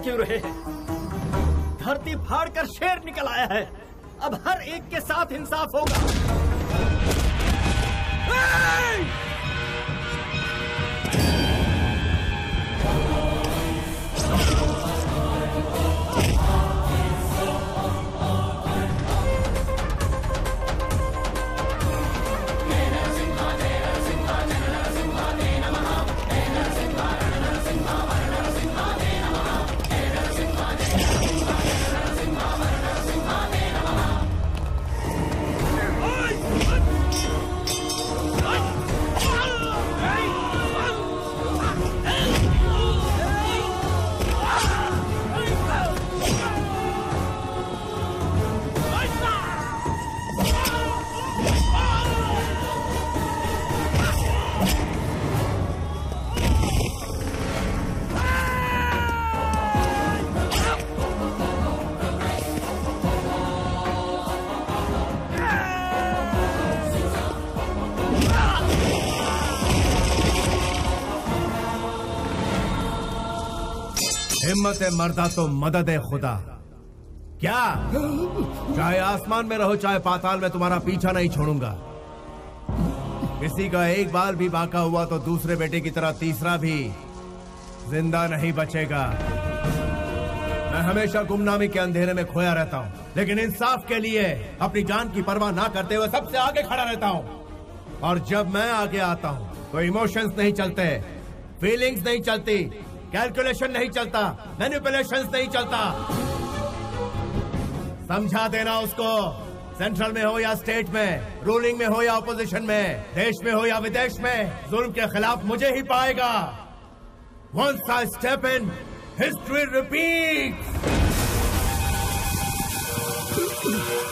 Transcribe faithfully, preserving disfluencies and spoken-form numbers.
क्यों रहे हैं? धरती फाड़ कर शेर निकल आया है। अब हर एक के साथ इंसाफ होगा। हिम्मत है मर्दा तो मदद है खुदा। क्या चाहे आसमान में रहो चाहे पाताल में, तुम्हारा पीछा नहीं छोड़ूंगा। किसी का एक बाल भी बांका हुआ तो दूसरे बेटे की तरह तीसरा भी जिंदा नहीं बचेगा। मैं हमेशा गुमनामी के अंधेरे में खोया रहता हूँ, लेकिन इंसाफ के लिए अपनी जान की परवाह ना करते हुए सबसे आगे खड़ा रहता हूँ। और जब मैं आगे आता हूँ तो इमोशंस नहीं चलते, फीलिंग्स नहीं चलती, कैलकुलेशन नहीं चलता, मैनिपुलेशंस नहीं चलता। समझा देना उसको, सेंट्रल में हो या स्टेट में, रूलिंग में हो या ऑपोजिशन में, देश में हो या विदेश में, जुल्म के खिलाफ मुझे ही पाएगा। Once I step in, history repeats.